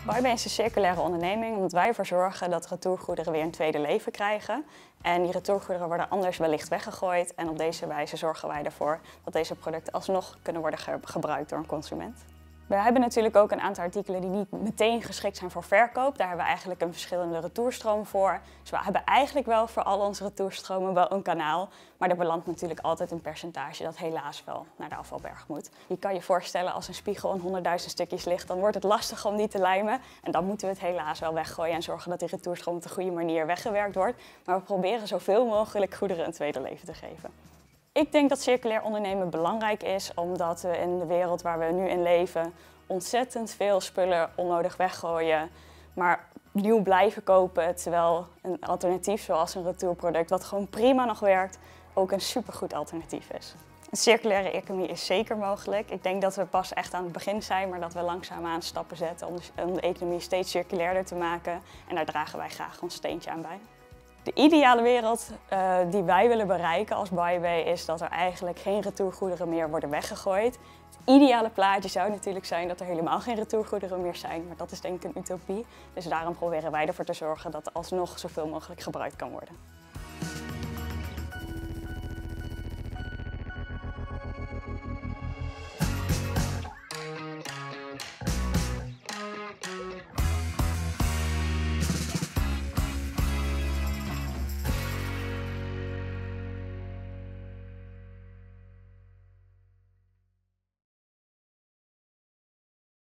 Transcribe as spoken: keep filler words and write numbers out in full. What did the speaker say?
Buybuy is een circulaire onderneming omdat wij ervoor zorgen dat retourgoederen weer een tweede leven krijgen. En die retourgoederen worden anders wellicht weggegooid. En op deze wijze zorgen wij ervoor dat deze producten alsnog kunnen worden ge gebruikt door een consument. We hebben natuurlijk ook een aantal artikelen die niet meteen geschikt zijn voor verkoop. Daar hebben we eigenlijk een verschillende retourstroom voor. Dus we hebben eigenlijk wel voor al onze retourstromen wel een kanaal. Maar er belandt natuurlijk altijd een percentage dat helaas wel naar de afvalberg moet. Je kan je voorstellen als een spiegel in honderdduizend stukjes ligt, dan wordt het lastig om die te lijmen. En dan moeten we het helaas wel weggooien en zorgen dat die retourstroom op de goede manier weggewerkt wordt. Maar we proberen zoveel mogelijk goederen een tweede leven te geven. Ik denk dat circulair ondernemen belangrijk is, omdat we in de wereld waar we nu in leven ontzettend veel spullen onnodig weggooien, maar nieuw blijven kopen, terwijl een alternatief zoals een retourproduct, wat gewoon prima nog werkt, ook een supergoed alternatief is. Een circulaire economie is zeker mogelijk. Ik denk dat we pas echt aan het begin zijn, maar dat we langzaamaan stappen zetten om de, om de economie steeds circulairder te maken. En daar dragen wij graag ons steentje aan bij. De ideale wereld uh, die wij willen bereiken als Buybuy is dat er eigenlijk geen retourgoederen meer worden weggegooid. Het ideale plaatje zou natuurlijk zijn dat er helemaal geen retourgoederen meer zijn, maar dat is denk ik een utopie. Dus daarom proberen wij ervoor te zorgen dat er alsnog zoveel mogelijk gebruikt kan worden.